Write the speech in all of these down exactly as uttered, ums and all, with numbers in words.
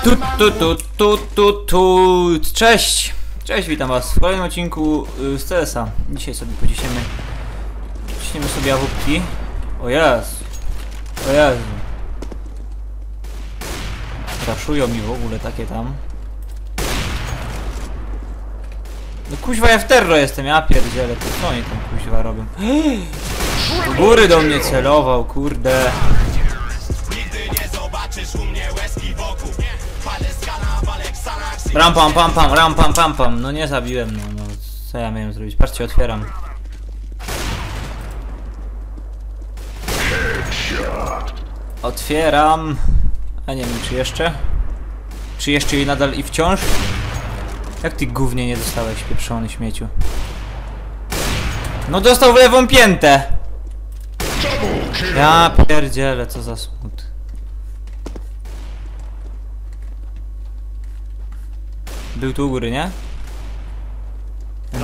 Tu, tu, tu, tu, tu, tu. Cześć! Cześć, witam was w kolejnym odcinku z C S a. Dzisiaj sobie pociśniemy Ciśniemy sobie awupki. O Jezu. O Jezu. Raszują mi w ogóle takie tam. No kuźwa, ja w terro jestem, ja pierdzielę, to co oni tam kuźwa robią? Do góry do mnie celował, kurde. Ram pam pam pam, ram pam pam pam. No nie zabiłem, no, no co ja miałem zrobić? Patrzcie, otwieram. Otwieram. A nie wiem, czy jeszcze? Czy jeszcze jej nadal i wciąż? Jak ty gównie nie dostałeś, pieprzony śmieciu? No dostał w lewą piętę! Ja pierdzielę, co za smut. Był tu u góry, nie? Nie,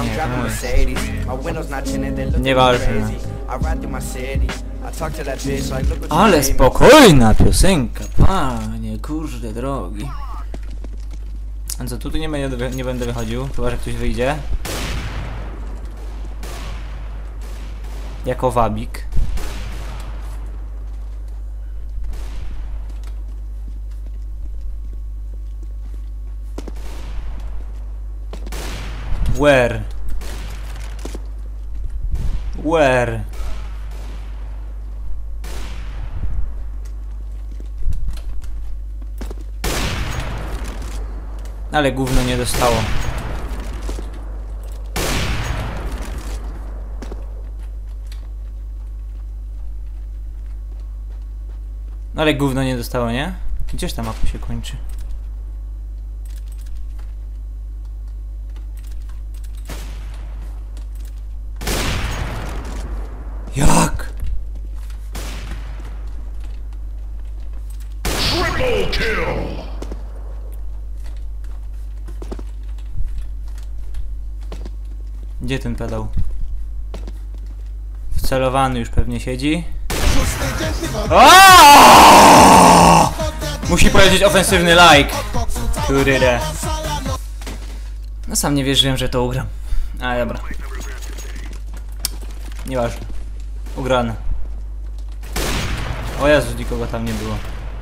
to nieważne. Ale spokojna piosenka, panie, kurde drogi. A co, tutaj nie będę, nie będę wychodził, chyba że ktoś wyjdzie. Jako wabik. Where? Where? Ale gówno nie dostało. Ale gówno nie dostało, nie? Gdzież ta mapa się kończy? Jak? Triple kill. Gdzie ten pedał? Wcelowany już pewnie siedzi. Aaaa! Musi powiedzieć ofensywny like. Kurde. No sam nie wierzyłem, że to ugram. A dobra. Nieważne. Ugrane. O Jezu, nikogo tam nie było.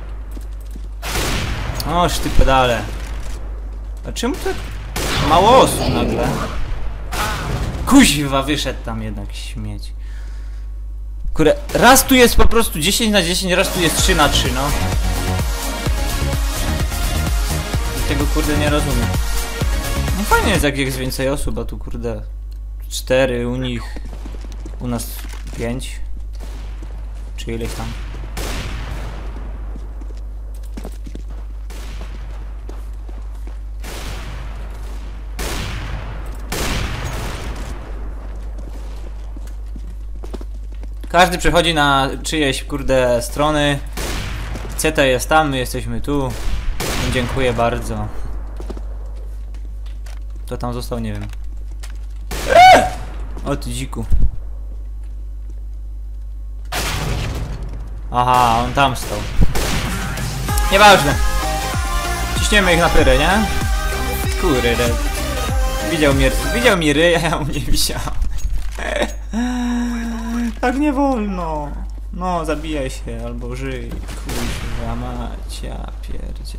Oż ty pedale. A czemu tak mało osób nagle? Kuźwa, wyszedł tam jednak śmieć. Kurde, raz tu jest po prostu dziesięć na dziesięć, raz tu jest trzy na trzy, no. Tego kurde nie rozumiem. No fajnie jest, jak jest więcej osób, a tu kurde cztery, u nich, u nas pięć. Czy ileś tam. Każdy przechodzi na czyjeś kurde strony. C T jest tam, my jesteśmy tu. Dziękuję bardzo. Kto tam został, nie wiem. O ty dziku. Aha, on tam stał. Nieważne. Ciśniemy ich na pyrę, nie? Kurde. Widział mnie, widział mi ryj, a ja mu nie wisiałem. Tak nie wolno. No, zabijaj się albo żyj. Kurwa macia, pierdzie.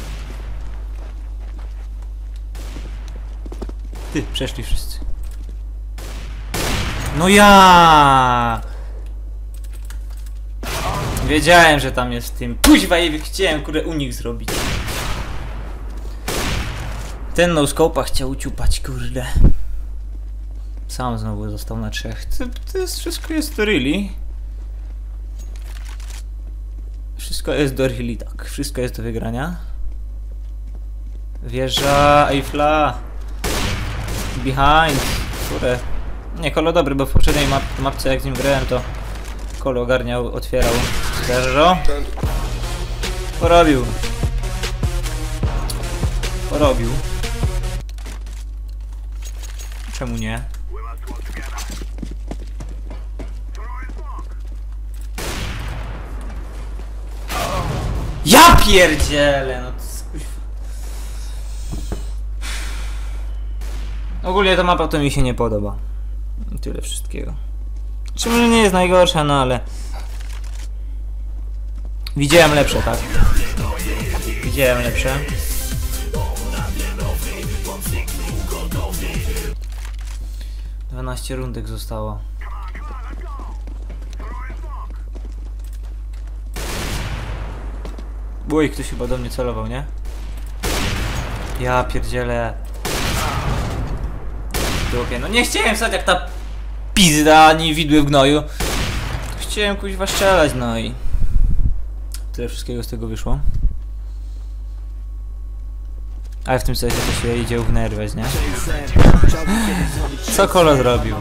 Ty, przeszli wszyscy. No ja. Wiedziałem, że tam jest w tym. Kuźwa, i chciałem kurde u nich zrobić. Ten no scope'a chciał uciupać, kurde. Sam znowu został na trzech. To, to jest, wszystko jest do really. Wszystko jest do really, tak. Wszystko jest do wygrania. Wieża Eiffla. Behind. Kurde. Nie, Kolo dobry, bo w poprzedniej map mapce jak z nim grałem, to Kolo ogarniał, otwierał. Zerżo. Porobił. Porobił. Czemu nie? Ja pierdzielę, no to Ogólnie ta mapa to mi się nie podoba. Tyle wszystkiego. Czy może nie jest najgorsza, no ale... Widziałem lepsze, tak? Widziałem lepsze. dwanaście rundek zostało. Uj, ktoś chyba do mnie celował, nie? Ja pierdzielę. No nie chciałem stać jak ta pizda, ani widły w gnoju. Chciałem kuźwa strzelać, no i... Tyle wszystkiego z tego wyszło. Ale w tym sensie to się idzie wnerwiać, nie? Co Kolo zrobił?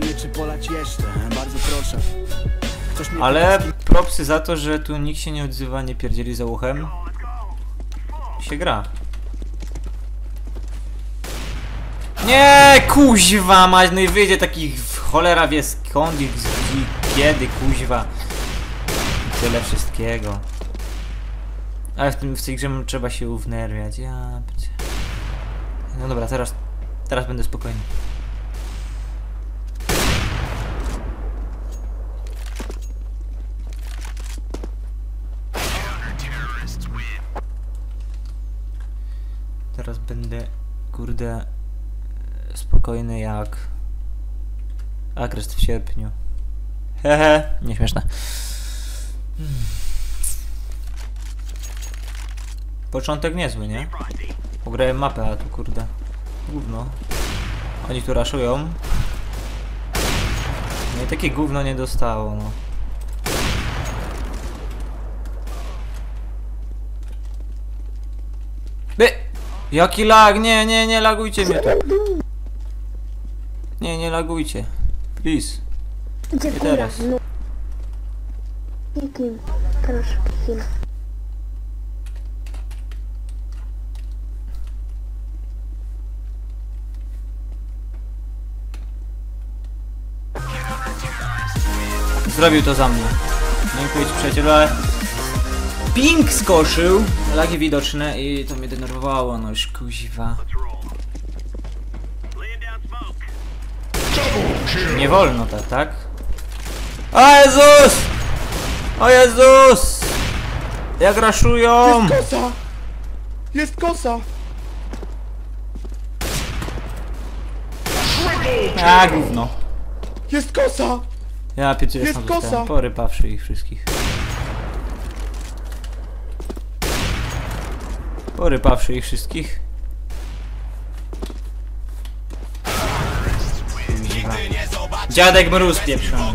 Ale propsy za to, że tu nikt się nie odzywa, nie pierdzieli za uchem. Się gra. Nie, kuźwa mać, no i wyjdzie takich cholera wie skąd i kiedy, kuźwa. Tyle wszystkiego. Ale w, tym, w tej grze trzeba się uwnerwiać. Ja... No dobra, teraz, teraz będę spokojny. Teraz będę, kurde, spokojny jak agrest w sierpniu. Hehe, nieśmieszne. Hmm. Początek niezły, nie? Pograłem mapę, a tu kurde gówno. Oni tu raszują. No i takie gówno nie dostało, no. By! Jaki lag? Nie, nie, nie lagujcie mnie tu. Nie, nie lagujcie. Please. Gdzie teraz. No. Jakim? Proszę, chwilę. Zrobił to za mnie. Dziękuję ci, przyjacielu, ale... Ping skoszył! Lagi widoczne i to mnie denerwowało, no już kuźwa. Nie wolno tak, tak? O Jezus! O Jezus! Jak raszują! Jest kosa! Jest kosa! A gówno. Jest kosa! Ja pierdzielę, Jest sam kosa! zostałem porypawszy ich wszystkich. Porypawszy ich wszystkich. Kuźwa. Dziadek mróz pieprzony.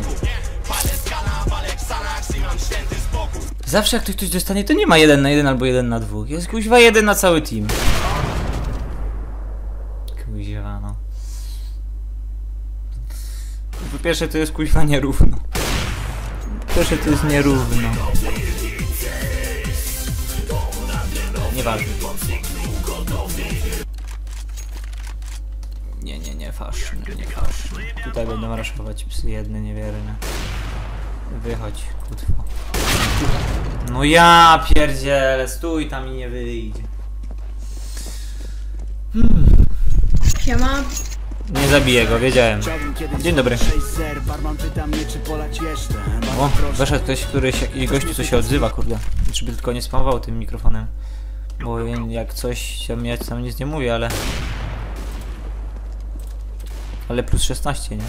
Zawsze jak ktoś coś dostanie, to nie ma jeden na jeden albo jeden na dwóch. Jest kuźwa jeden na cały team. Kuźwa, no. Po pierwsze to jest kuźwa nierówno. Po pierwsze to jest nierówno. Nieważne. Nie, nie, nie faszny, nie faszny. Tutaj będą raszować psy jedne niewierne. Wychodź, kutwo. No ja pierdzielę, stój tam i nie wyjdzie. Hmm. Siema. Nie zabiję go, wiedziałem. Dzień dobry. O, weszedł ktoś, któryś, jakiś gościu, co się odzywa, kurde. Żeby tylko nie spamował tym mikrofonem. Bo jak coś, ja tam nic nie mówię, ale... Ale plus szesnaście, nie?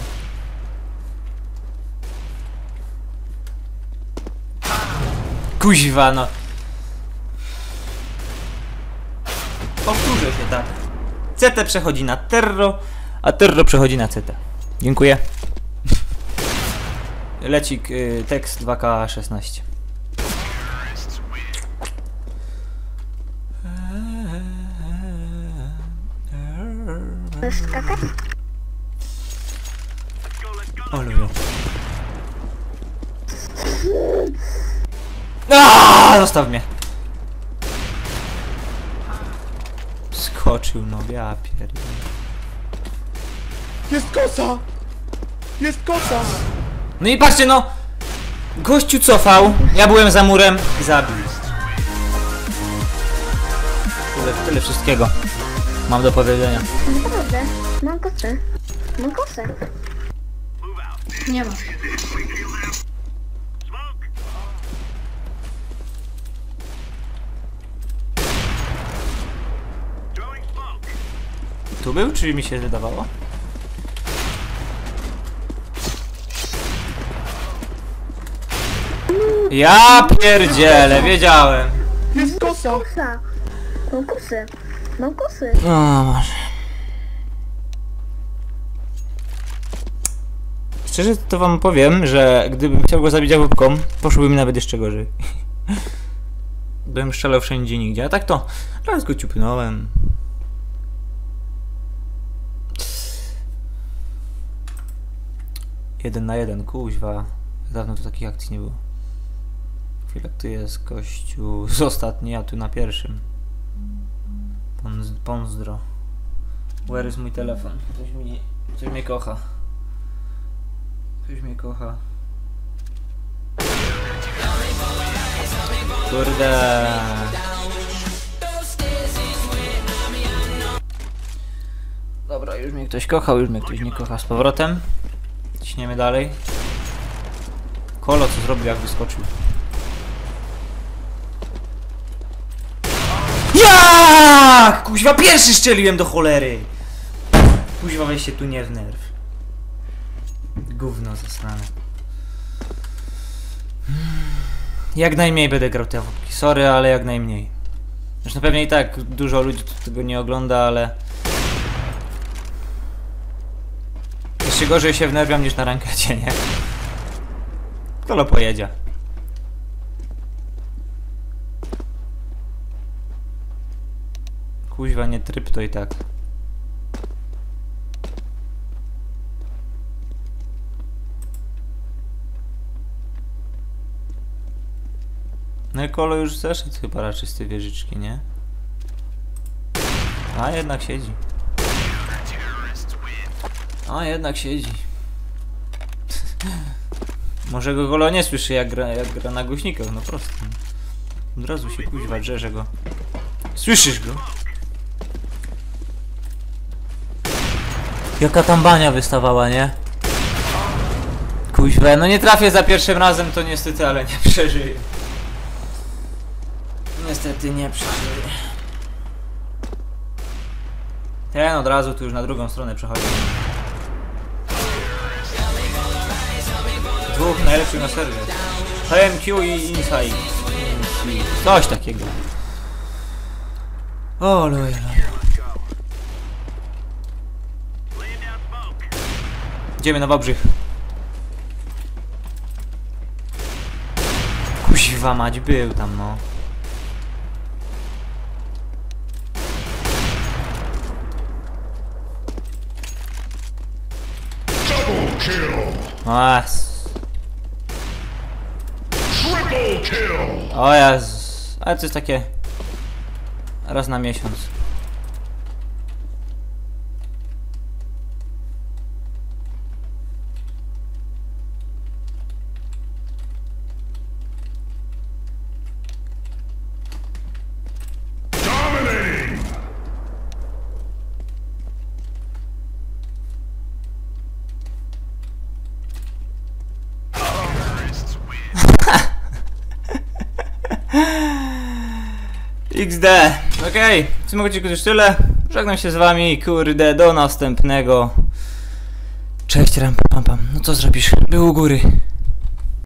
Kuźwa, no. Powtórzę się tak. C T przechodzi na Terro, a Terro przechodzi na C T. Dziękuję. Lecik y, tekst dwa K szesnaście. Chcesz skakać? O, lubię. Aaaa! Zostaw mnie. Skoczył, no ja pierdolę. Jest kosa! Jest kosa! No i patrzcie, no! Gościu cofał, ja byłem za murem i zabił. Tyle, tyle wszystkiego. mam do powiedzenia. Naprawdę. Mam kosę. Mam kosę. Nie ma. Tu był, czy mi się wydawało? Ja pierdzielę, wiedziałem. Jest kosa! Kosa. Mam kosę. Mam kosę. No może. Szczerze to wam powiem, że gdybym chciał go zabić jabłką, poszłoby mi nawet jeszcze gorzej. Bym strzelał wszędzie nigdzie, a tak to raz go ciupnąłem. Jeden na jeden, kuźwa. Dawno tu takich akcji nie było. Chwila, tu jest gościu z ostatniej, a tu na pierwszym. Pons Ponsdro. Where is mój telefon? Ktoś mi... Ktoś mnie kocha. Ktoś mnie kocha. Kurde. Dobra, już mnie ktoś kochał, już mnie ktoś nie kocha z powrotem. Ciśniemy dalej. Kolo co zrobił, jak wyskoczył. Ja! Kuźwa, pierwszy strzeliłem do cholery! Kuźwa, weź się tu nie w nerw. Gówno zasrane. Jak najmniej będę grał te wódki. Sorry, ale jak najmniej. Zresztą pewnie i tak dużo ludzi tego nie ogląda, ale... Jeszcze gorzej się wnerwiam niż na rankecie, nie? Kolo pojedzie. Kuźwa, nie tryb to i tak. No i Kolo już zeszedł chyba raczej z tej wieżyczki, nie? A jednak siedzi. A jednak siedzi. Może go Kolo nie słyszy jak gra, jak gra na głośnikach, no prosto. Od razu się kuźwa drze, go. Słyszysz go? Jaka tam bania wystawała, nie? Kuźwa, no nie trafię za pierwszym razem, to niestety, ale nie przeżyję. Niestety nie przeżyję. Ten od razu tu już na drugą stronę przechodzi. Dwóch najlepszych na serwie. H M Q i Inside. Coś takiego. O loja. Idziemy na Wałbrzych. Kuźwa mać, był tam no. O, o Jezus. Ale to jest takie raz na miesiąc. X D. Okej, okay. W tym odcinku już tyle. Żegnam się z wami, kurde, do następnego. Cześć, ram pam pam. No co zrobisz? Był u góry.